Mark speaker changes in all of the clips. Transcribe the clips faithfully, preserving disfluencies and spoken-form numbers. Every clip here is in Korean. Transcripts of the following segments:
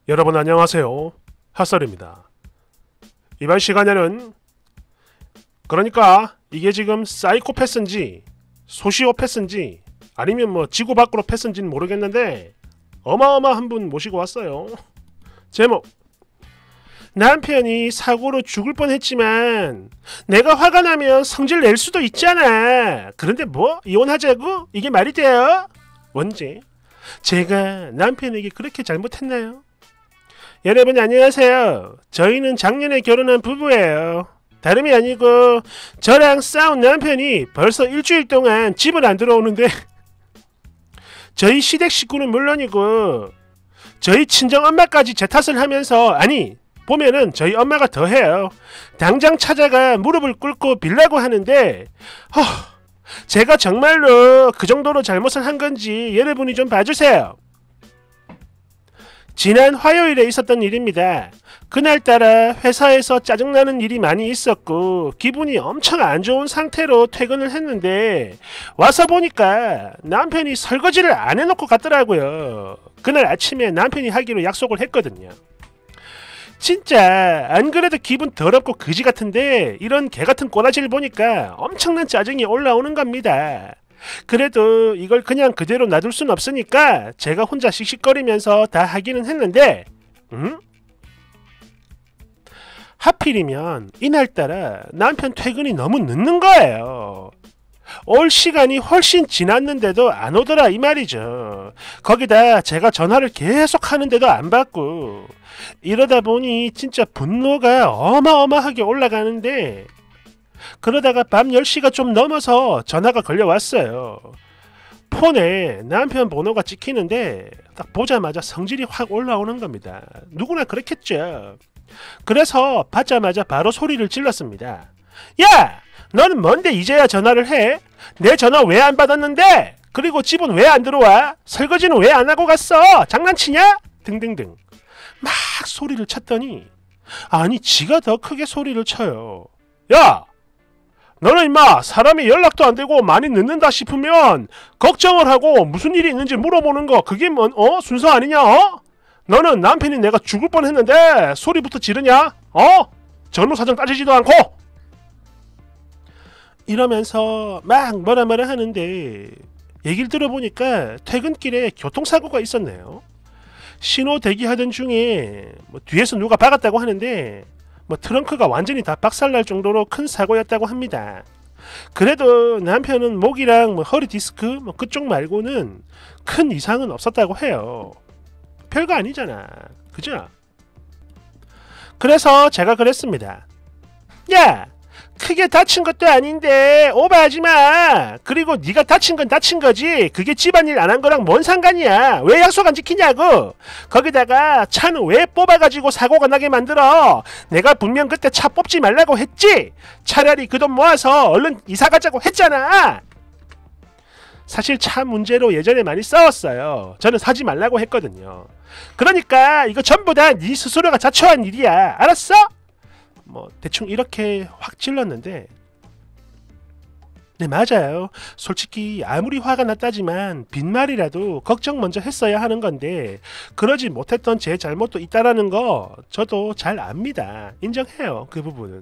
Speaker 1: 여러분 안녕하세요. 핫설입니다. 이번 시간에는 그러니까 이게 지금 사이코패스인지 소시오패스인지 아니면 뭐 지구 밖으로 패스인지는 모르겠는데 어마어마한 분 모시고 왔어요. 제목: 남편이 사고로 죽을 뻔했지만 내가 화가 나면 성질 낼 수도 있잖아. 그런데 뭐 이혼하자고? 이게 말이 돼요? 원제: 제가 남편에게 그렇게 잘못했나요? 여러분 안녕하세요. 저희는 작년에 결혼한 부부예요. 다름이 아니고 저랑 싸운 남편이 벌써 일주일 동안 집을 안 들어오는데 저희 시댁 식구는 물론이고 저희 친정엄마까지 제 탓을 하면서, 아니 보면은 저희 엄마가 더해요. 당장 찾아가 무릎을 꿇고 빌라고 하는데 허, 제가 정말로 그 정도로 잘못을 한 건지 여러분이 좀 봐주세요. 지난 화요일에 있었던 일입니다. 그날따라 회사에서 짜증나는 일이 많이 있었고 기분이 엄청 안 좋은 상태로 퇴근을 했는데 와서 보니까 남편이 설거지를 안 해놓고 갔더라고요. 그날 아침에 남편이 하기로 약속을 했거든요. 진짜 안 그래도 기분 더럽고 그지 같은데 이런 개같은 꼬라지를 보니까 엄청난 짜증이 올라오는 겁니다. 그래도 이걸 그냥 그대로 놔둘 순 없으니까 제가 혼자 씩씩거리면서 다 하기는 했는데 음? 하필이면 이날따라 남편 퇴근이 너무 늦는 거예요. 올 시간이 훨씬 지났는데도 안 오더라 이 말이죠. 거기다 제가 전화를 계속 하는데도 안 받고 이러다 보니 진짜 분노가 어마어마하게 올라가는데 그러다가 밤 열 시가 좀 넘어서 전화가 걸려왔어요. 폰에 남편 번호가 찍히는데 딱 보자마자 성질이 확 올라오는 겁니다. 누구나 그렇겠죠. 그래서 받자마자 바로 소리를 질렀습니다. 야! 너는 뭔데 이제야 전화를 해? 내 전화 왜 안 받았는데? 그리고 집은 왜 안 들어와? 설거지는 왜 안 하고 갔어? 장난치냐? 등등등 막 소리를 쳤더니 아니 지가 더 크게 소리를 쳐요. 야! 너는 임마 사람이 연락도 안 되고 많이 늦는다 싶으면 걱정을 하고 무슨 일이 있는지 물어보는 거 그게 뭔 어? 순서 아니냐? 어? 너는 남편이 내가 죽을 뻔했는데 소리부터 지르냐? 어? 전후사정 따지지도 않고! 이러면서 막 뭐라 뭐라 하는데 얘기를 들어보니까 퇴근길에 교통사고가 있었네요. 신호 대기하던 중에 뭐 뒤에서 누가 박았다고 하는데 뭐 트렁크가 완전히 다 박살날 정도로 큰 사고였다고 합니다. 그래도 남편은 목이랑 뭐 허리 디스크 뭐 그쪽 말고는 큰 이상은 없었다고 해요. 별거 아니잖아. 그죠? 그래서 제가 그랬습니다. 야! 크게 다친 것도 아닌데 오버하지마. 그리고 네가 다친 건 다친 거지 그게 집안일 안 한 거랑 뭔 상관이야. 왜 약속 안 지키냐고. 거기다가 차는 왜 뽑아가지고 사고가 나게 만들어. 내가 분명 그때 차 뽑지 말라고 했지. 차라리 그 돈 모아서 얼른 이사 가자고 했잖아. 사실 차 문제로 예전에 많이 싸웠어요. 저는 사지 말라고 했거든요. 그러니까 이거 전부 다 네 스스로가 자초한 일이야. 알았어? 뭐 대충 이렇게 확 찔렀는데 네 맞아요. 솔직히 아무리 화가 났다지만 빈말이라도 걱정 먼저 했어야 하는 건데 그러지 못했던 제 잘못도 있다라는 거 저도 잘 압니다. 인정해요. 그 부분은.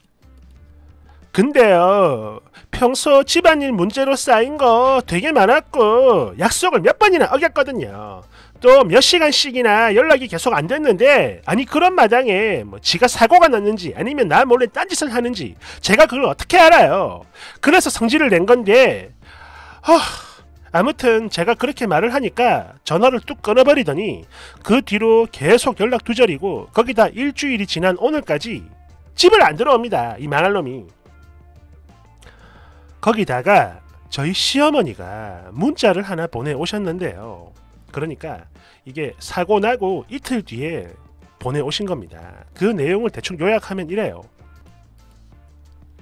Speaker 1: 근데요 평소 집안일 문제로 쌓인 거 되게 많았고 약속을 몇 번이나 어겼거든요. 또 몇 시간씩이나 연락이 계속 안 됐는데 아니 그런 마당에 뭐 지가 사고가 났는지 아니면 나 몰래 딴짓을 하는지 제가 그걸 어떻게 알아요. 그래서 성질을 낸 건데 허, 아무튼 제가 그렇게 말을 하니까 전화를 뚝 끊어버리더니 그 뒤로 계속 연락 두절이고 거기다 일주일이 지난 오늘까지 집을 안 들어옵니다. 이 망할 놈이. 거기다가 저희 시어머니가 문자를 하나 보내오셨는데요. 그러니까 이게 사고 나고 이틀 뒤에 보내오신 겁니다. 그 내용을 대충 요약하면 이래요.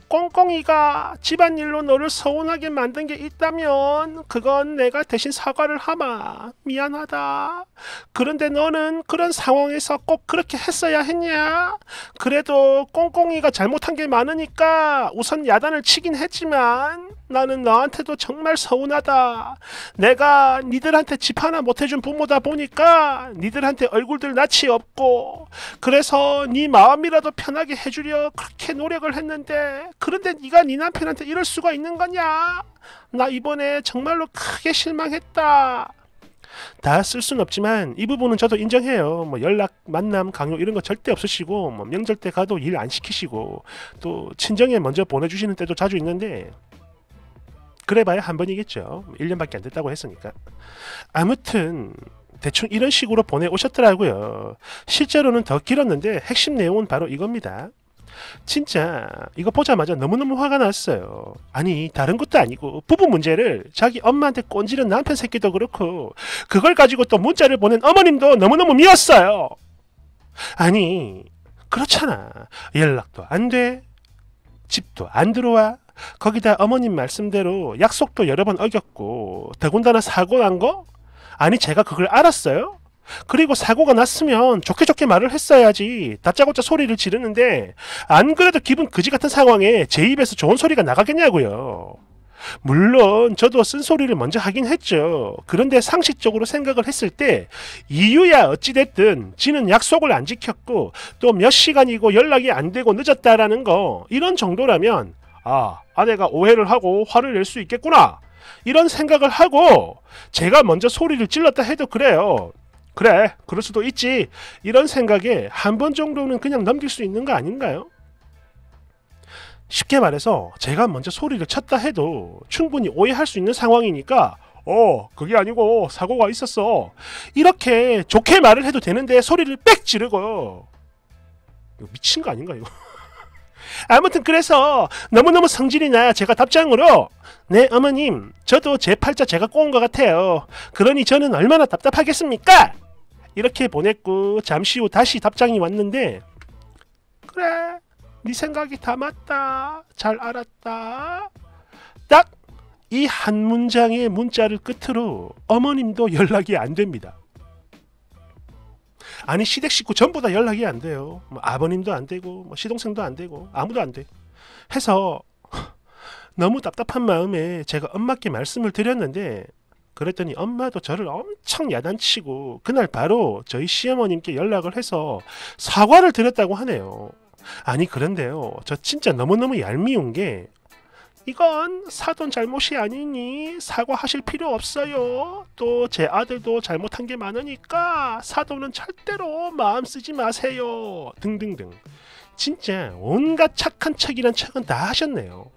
Speaker 1: 꽁꽁이가 집안일로 너를 서운하게 만든 게 있다면 그건 내가 대신 사과를 하마. 미안하다. 그런데 너는 그런 상황에서 꼭 그렇게 했어야 했냐? 그래도 꽁꽁이가 잘못한 게 많으니까 우선 야단을 치긴 했지만 나는 너한테도 정말 서운하다. 내가 니들한테 집 하나 못해준 부모다 보니까 니들한테 얼굴들 낯이 없고 그래서 네 마음이라도 편하게 해주려 그렇게 노력을 했는데 그런데 네가 네 남편한테 이럴 수가 있는 거냐? 나 이번에 정말로 크게 실망했다. 다 쓸 순 없지만 이 부분은 저도 인정해요. 뭐 연락, 만남, 강요 이런 거 절대 없으시고 뭐 명절 때 가도 일 안 시키시고 또 친정에 먼저 보내주시는 때도 자주 있는데 그래봐야 한 번이겠죠. 일 년밖에 안 됐다고 했으니까. 아무튼 대충 이런 식으로 보내오셨더라고요. 실제로는 더 길었는데 핵심 내용은 바로 이겁니다. 진짜 이거 보자마자 너무너무 화가 났어요. 아니 다른 것도 아니고 부부 문제를 자기 엄마한테 꼰지른 남편 새끼도 그렇고 그걸 가지고 또 문자를 보낸 어머님도 너무너무 미웠어요. 아니 그렇잖아. 연락도 안 돼. 집도 안 들어와. 거기다 어머님 말씀대로 약속도 여러 번 어겼고 더군다나 사고 난 거? 아니 제가 그걸 알았어요? 그리고 사고가 났으면 좋게 좋게 말을 했어야지 다짜고짜 소리를 지르는데 안 그래도 기분 그지 같은 상황에 제 입에서 좋은 소리가 나가겠냐고요. 물론 저도 쓴소리를 먼저 하긴 했죠. 그런데 상식적으로 생각을 했을 때 이유야 어찌됐든 지는 약속을 안 지켰고 또 몇 시간이고 연락이 안 되고 늦었다라는 거 이런 정도라면 아 아내가 오해를 하고 화를 낼 수 있겠구나 이런 생각을 하고 제가 먼저 소리를 질렀다 해도 그래요. 그래 그럴 수도 있지 이런 생각에 한 번 정도는 그냥 넘길 수 있는 거 아닌가요? 쉽게 말해서 제가 먼저 소리를 쳤다 해도 충분히 오해할 수 있는 상황이니까 어 그게 아니고 사고가 있었어 이렇게 좋게 말을 해도 되는데 소리를 빽 지르고 이거 미친 거 아닌가 이거. 아무튼 그래서 너무너무 성질이 나야 제가 답장으로 네 어머님 저도 제 팔자 제가 꼬은 것 같아요. 그러니 저는 얼마나 답답하겠습니까? 이렇게 보냈고 잠시 후 다시 답장이 왔는데 그래 네 생각이 다 맞다. 잘 알았다. 딱 이 한 문장의 문자를 끝으로 어머님도 연락이 안 됩니다. 아니 시댁 식구 전부 다 연락이 안 돼요. 뭐 아버님도 안 되고 뭐 시동생도 안 되고 아무도 안 돼. 해서 너무 답답한 마음에 제가 엄마께 말씀을 드렸는데 그랬더니 엄마도 저를 엄청 야단치고 그날 바로 저희 시어머님께 연락을 해서 사과를 드렸다고 하네요. 아니 그런데요 저 진짜 너무너무 얄미운 게 이건 사돈 잘못이 아니니 사과하실 필요 없어요. 또 제 아들도 잘못한 게 많으니까 사돈은 절대로 마음 쓰지 마세요. 등등등. 진짜 온갖 착한 척이란 척은 다 하셨네요.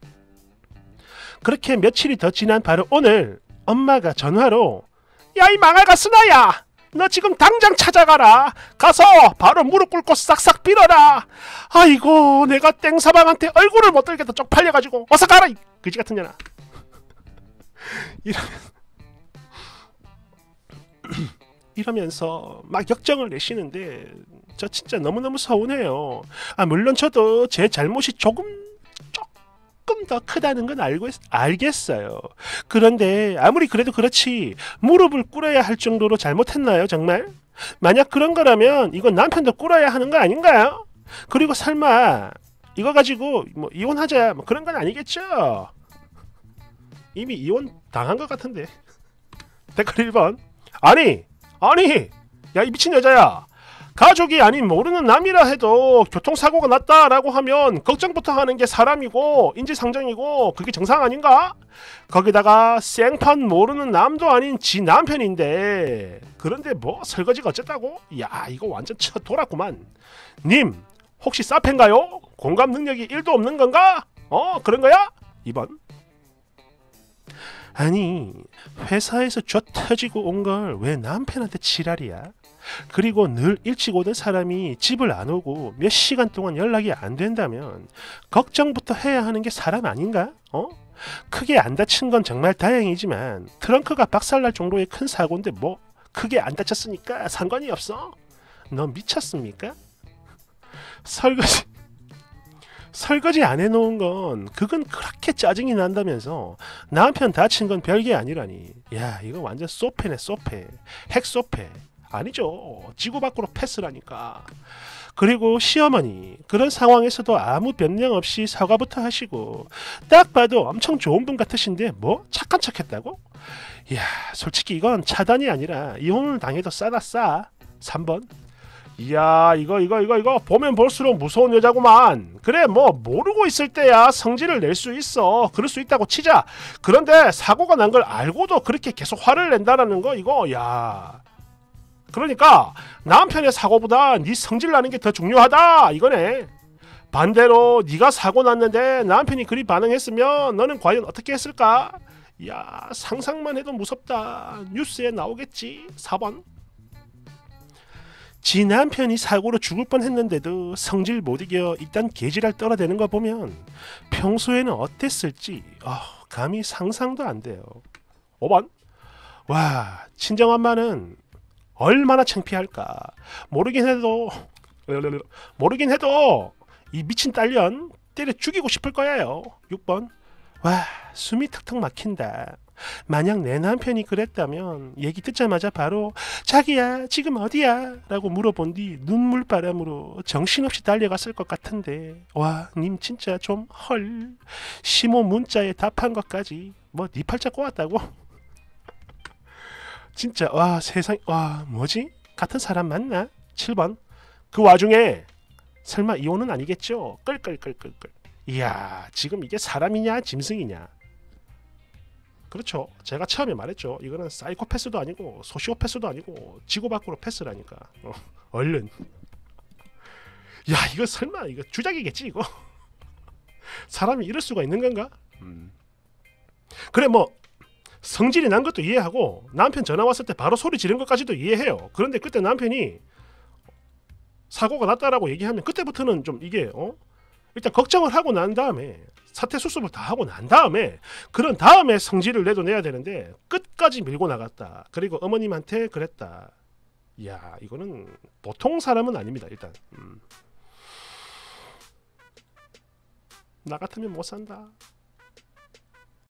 Speaker 1: 그렇게 며칠이 더 지난 바로 오늘 엄마가 전화로 야 이 망할가 스나야 너 지금 당장 찾아가라. 가서 바로 무릎 꿇고 싹싹 빌어라. 아이고 내가 땡사방한테 얼굴을 못 들겠다 쪽팔려가지고 어서 가라 이 그지 같은 년아. 이러면서, 이러면서 막 역정을 내시는데 저 진짜 너무너무 서운해요. 아 물론 저도 제 잘못이 조금 조금 더 크다는 건 알고 알겠어요. 그런데 아무리 그래도 그렇지 무릎을 꿇어야 할 정도로 잘못했나요 정말? 만약 그런 거라면 이건 남편도 꿇어야 하는 거 아닌가요? 그리고 설마 이거 가지고 뭐 이혼하자 뭐 그런 건 아니겠죠? 이미 이혼 당한 것 같은데. 댓글 일 번 아니 아니 야 이 미친 여자야 가족이 아닌 모르는 남이라 해도 교통사고가 났다라고 하면 걱정부터 하는 게 사람이고 인지상정이고 그게 정상 아닌가? 거기다가 생판 모르는 남도 아닌 지 남편인데 그런데 뭐 설거지가 어쨌다고? 야 이거 완전 쳐 돌았구만. 님 혹시 사펜가요? 공감 능력이 일도 없는 건가? 어 그런 거야? 이 번 아니 회사에서 쥐어 터지고 온 걸 왜 남편한테 지랄이야? 그리고 늘 일찍 오던 사람이 집을 안 오고 몇 시간 동안 연락이 안 된다면 걱정부터 해야 하는 게 사람 아닌가? 어? 크게 안 다친 건 정말 다행이지만 트렁크가 박살날 정도의 큰 사고인데 뭐 크게 안 다쳤으니까 상관이 없어? 너 미쳤습니까? 설거지 설거지 안 해놓은 건 그건 그렇게 짜증이 난다면서 남편 다친 건 별게 아니라니. 야 이거 완전 소패네 소패. 핵소패. 아니죠. 지구 밖으로 패스라니까. 그리고 시어머니 그런 상황에서도 아무 변명 없이 사과부터 하시고 딱 봐도 엄청 좋은 분 같으신데 뭐 착한 척했다고? 이야 솔직히 이건 차단이 아니라 이혼을 당해도 싸다 싸. 삼 번. 이야 이거 이거 이거 이거 보면 볼수록 무서운 여자구만. 그래 뭐 모르고 있을 때야 성질을 낼 수 있어. 그럴 수 있다고 치자. 그런데 사고가 난 걸 알고도 그렇게 계속 화를 낸다라는 거 이거 야 그러니까 남편의 사고보다 네 성질 나는 게 더 중요하다 이거네. 반대로 네가 사고 났는데 남편이 그리 반응했으면 너는 과연 어떻게 했을까? 야 상상만 해도 무섭다. 뉴스에 나오겠지. 사 번. 지 남편이 사고로 죽을 뻔했는데도 성질 못 이겨 일단 개지랄 떨어대는 거 보면 평소에는 어땠을지 어, 감히 상상도 안 돼요. 오 번. 와 친정엄마는 얼마나 창피할까. 모르긴 해도 모르긴 해도 이 미친 딸년 때려 죽이고 싶을 거예요. 육 번. 와 숨이 턱턱 막힌다. 만약 내 남편이 그랬다면 얘기 듣자마자 바로 자기야 지금 어디야 라고 물어본 뒤 눈물바람으로 정신없이 달려갔을 것 같은데 와 님 진짜 좀 헐. 시모 문자에 답한 것까지 뭐 니 팔자 꼬았다고? 진짜 와 세상 와 뭐지? 같은 사람 맞나? 칠 번. 그 와중에 설마 이혼은 아니겠죠? 끌끌끌끌끌. 이야 지금 이게 사람이냐 짐승이냐. 그렇죠. 제가 처음에 말했죠. 이거는 사이코패스도 아니고 소시오패스도 아니고 지구 밖으로 패스라니까. 어, 얼른. 야 이거 설마 이거 주작이겠지 이거. 사람이 이럴 수가 있는 건가? 음. 그래 뭐 성질이 난 것도 이해하고 남편 전화 왔을 때 바로 소리 지른 것까지도 이해해요. 그런데 그때 남편이 사고가 났다라고 얘기하면 그때부터는 좀 이게 어? 일단 걱정을 하고 난 다음에 사태 수습을 다 하고 난 다음에 그런 다음에 성질을 내도 내야 되는데 끝까지 밀고 나갔다. 그리고 어머님한테 그랬다. 이야 이거는 보통 사람은 아닙니다. 일단 음. 나 같으면 못 산다.